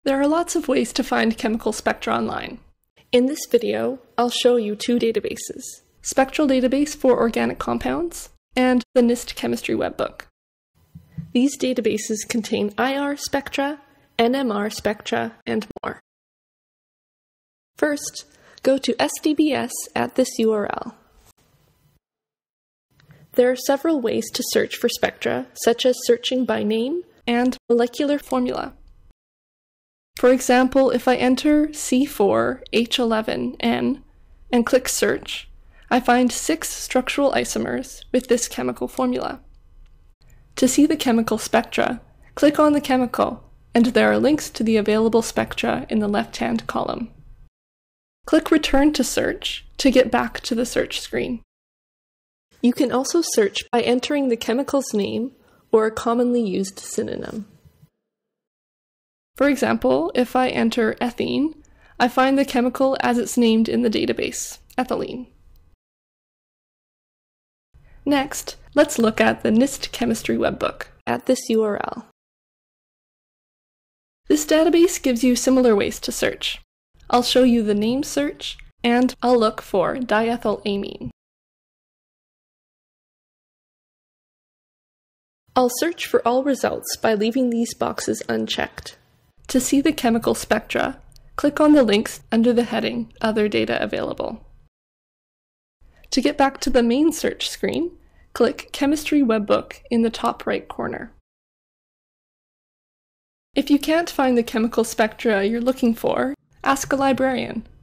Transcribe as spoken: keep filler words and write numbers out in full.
There are lots of ways to find chemical spectra online. In this video, I'll show you two databases: Spectra Database for organic compounds and the NIST Chemistry Webbook. These databases contain I R spectra, N M R spectra, and more. First, go to S D B S at this U R L. There are several ways to search for spectra, such as searching by name and molecular formula. For example, if I enter C four H eleven N and click Search, I find six structural isomers with this chemical formula. To see the chemical spectra, click on the chemical, and there are links to the available spectra in the left-hand column. Click Return to Search to get back to the search screen. You can also search by entering the chemical's name or a commonly used synonym. For example, if I enter ethene, I find the chemical as it's named in the database, ethylene. Next, let's look at the NIST Chemistry Webbook at this U R L. This database gives you similar ways to search. I'll show you the name search, and I'll look for diethylamine. I'll search for all results by leaving these boxes unchecked. To see the chemical spectra, click on the links under the heading Other Data Available. To get back to the main search screen, click Chemistry Webbook in the top right corner. If you can't find the chemical spectra you're looking for, ask a librarian.